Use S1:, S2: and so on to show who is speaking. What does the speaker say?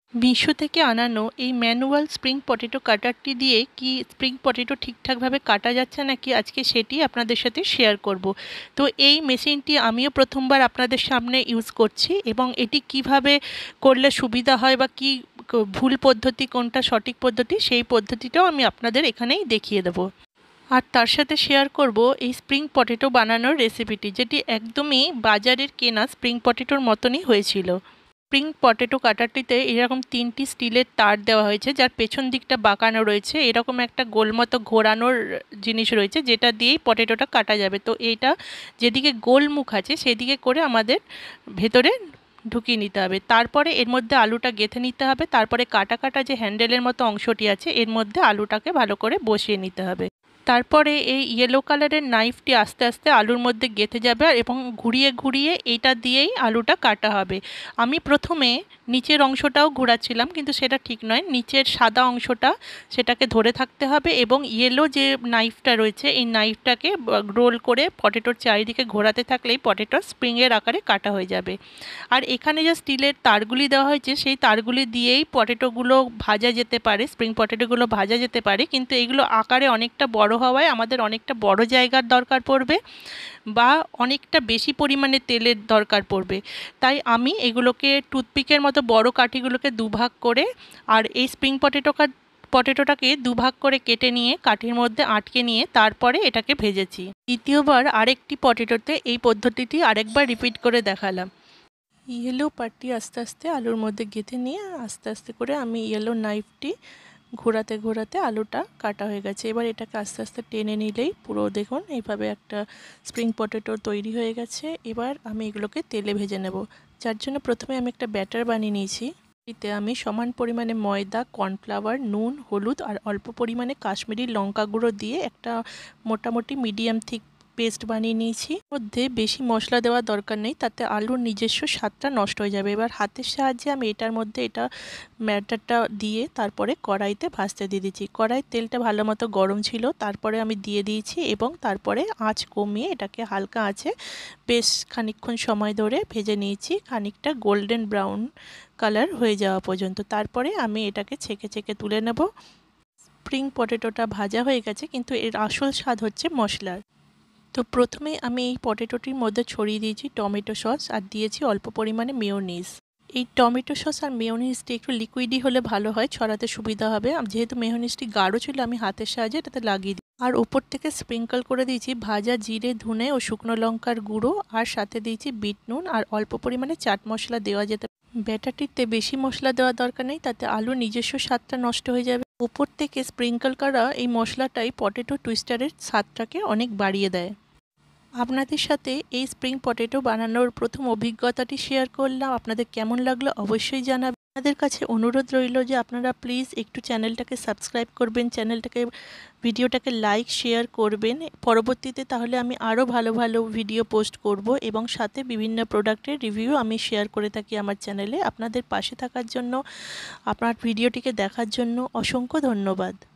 S1: মিশো থেকে আনানো এই ম্যানুয়াল স্প্রিং পটেটো কাটারটি দিয়ে কি স্প্রিং পটেটো ঠিকঠাকভাবে কাটা যাচ্ছে নাকি আজকে সেটি আপনাদের সাথে শেয়ার করব। তো এই মেশিনটি আমিও প্রথমবার আপনাদের সামনে ইউজ করছি এবং এটি কিভাবে করলে সুবিধা হয় বা কি ভুল পদ্ধতি কোনটা সঠিক পদ্ধতি সেই পদ্ধতিটাও আমি আপনাদের এখানেই দেখিয়ে দেবো। আর তার সাথে শেয়ার করব এই স্প্রিং পটেটো বানানোর রেসিপিটি, যেটি একদমই বাজারের কেনা স্প্রিং পটেটোর মতনই হয়েছিল। স্প্রিং পটেটো কাটারটিতে এরকম 3টি স্টিলের তার দেওয়া হয়েছে, যার পেছন দিকটা বাঁকানো রয়েছে। এরকম একটা গোল মতো ঘোরানোর জিনিস রয়েছে, যেটা দিয়েই পটেটোটা কাটা যাবে। তো এইটা যেদিকে গোল মুখ আছে সেদিকে করে আমাদের ভেতরে ঢুকিয়ে নিতে হবে। তারপরে এর মধ্যে আলুটা গেঁথে নিতে হবে। তারপরে কাটা কাটা যে হ্যান্ডেলের মতো অংশটি আছে এর মধ্যে আলুটাকে ভালো করে বসিয়ে নিতে হবে। তারপরে এই ইয়েলো কালারের নাইফটি আস্তে আস্তে আলুর মধ্যে গেঁথে যাবে এবং ঘুরিয়ে ঘুরিয়ে এইটা দিয়েই আলুটা কাটা হবে। আমি প্রথমে নিচের অংশটাও ঘোরাচ্ছিলাম, কিন্তু সেটা ঠিক নয়। নিচের সাদা অংশটা সেটাকে ধরে থাকতে হবে এবং ইয়েলো যে নাইফটা রয়েছে এই নাইফটাকে রোল করে পটেটোর চারিদিকে ঘোরাতে থাকলেই পটেটো স্প্রিংয়ের আকারে কাটা হয়ে যাবে। আর এখানে যে স্টিলের তারগুলি দেওয়া হয়েছে সেই তারগুলি দিয়েই পটেটোগুলো ভাজা যেতে পারে, স্প্রিং পটেটোগুলো ভাজা যেতে পারে, কিন্তু এগুলো আকারে অনেকটা বড় হওয়ায় আমাদের অনেকটা বড় জায়গার দরকার পড়বে বা অনেকটা বেশি পরিমাণে তেলের দরকার পড়বে। তাই আমি এগুলোকে টুথপিকের মতো বড় কাঠিগুলোকে দুভাগ করে আর এই স্প্রিং পটেটোটাকে দুভাগ করে কেটে নিয়ে কাঠির মধ্যে আটকে নিয়ে তারপরে এটাকে ভেজেছি। দ্বিতীয়বার আরেকটি পটেটোতে এই পদ্ধতিটি আরেকবার রিপিট করে দেখালাম। ইয়েলো পার্টটি আস্তে আস্তে আলুর মধ্যে গেঁথে নিয়ে আস্তে আস্তে করে আমি ইয়েলো নাইফটি ঘোরাতে ঘোরাতে আলুটা কাটা হয়ে গেছে। এবার এটাকে আস্তে আস্তে টেনে নিলেই পুরো দেখুন এইভাবে একটা স্প্রিং পটেটো তৈরি হয়ে গেছে। এবার আমি এগুলোকে তেলে ভেজে নেব। যার জন্য প্রথমে আমি একটা ব্যাটার বানিয়ে নিয়েছি। এতে আমি সমান পরিমাণে ময়দা, কর্নফ্লাওয়ার, নুন, হলুদ আর অল্প পরিমাণে কাশ্মীরি লঙ্কা গুঁড়ো দিয়ে একটা মোটামুটি মিডিয়াম থিক পেস্ট বানিয়ে নিয়েছি। মধ্যে বেশি মশলা দেওয়ার দরকার নেই, তাতে আলুর নিজস্ব স্বাদটা নষ্ট হয়ে যাবে। এবার হাতের সাহায্যে আমি এটার মধ্যে এটা ব্যাটারটা দিয়ে তারপরে কড়াইতে ভাজতে দিয়ে দিচ্ছি। কড়াইয়ের তেলটা ভালো মতো গরম ছিল, তারপরে আমি দিয়ে দিয়েছি এবং তারপরে আঁচ কমিয়ে এটাকে হালকা আঁচে বেশ খানিকক্ষণ সময় ধরে ভেজে নিয়েছি, খানিকটা গোল্ডেন ব্রাউন কালার হয়ে যাওয়া পর্যন্ত। তারপরে আমি এটাকে ছেঁকে ছেঁকে তুলে নেব। স্প্রিং পটেটোটা ভাজা হয়ে গেছে, কিন্তু এর আসল স্বাদ হচ্ছে মশলার। তো প্রথমে আমি এই পটেটোটির মধ্যে ছড়িয়ে দিয়েছি টমেটো সস আর দিয়েছি অল্প পরিমাণে মেয়োনিজ। এই টমেটো সস আর মেয়োনিজটি একটু লিকুইডই হলে ভালো হয়, ছড়াতে সুবিধা হবে। যেহেতু মেয়োনিজটি গাঢ় ছিল আমি হাতের সাহায্যে এটাতে লাগিয়ে দিই। আর ওপর থেকে স্প্রিঙ্কল করে দিয়েছি ভাজা জিরে, ধনে ও শুকনো লঙ্কার গুঁড়ো, আর সাথে দিয়েছি বিট নুন আর অল্প পরিমাণে চাট মশলা দেওয়া যেতে। ব্যাটারটিতে বেশি মশলা দেওয়ার দরকার নেই, তাতে আলুর নিজস্ব স্বাদটা নষ্ট হয়ে যাবে। ওপর থেকে স্প্রিঙ্কল করা এই মশলাটাই পটেটো টুইস্টারের স্বাদটাকে অনেক বাড়িয়ে দেয়। আপনাদের সাথে এই স্প্রিং পটেটো বানানোর প্রথম অভিজ্ঞতাটি শেয়ার করলাম। আপনাদের কেমন লাগলো অবশ্যই জানাবেন। আপনাদের কাছে অনুরোধ রইল যে আপনারা প্লিজ একটু চ্যানেলটাকে সাবস্ক্রাইব করবেন, ভিডিওটাকে লাইক শেয়ার করবেন পরবর্তীতে, তাহলে আমি আরও ভালো ভালো ভিডিও পোস্ট করব এবং সাথে বিভিন্ন প্রোডাক্টের রিভিউ আমি শেয়ার করে থাকি আমার চ্যানেলে। আপনাদের পাশে থাকার জন্য, আপনার ভিডিওটিকে দেখার জন্য অসংখ্য ধন্যবাদ।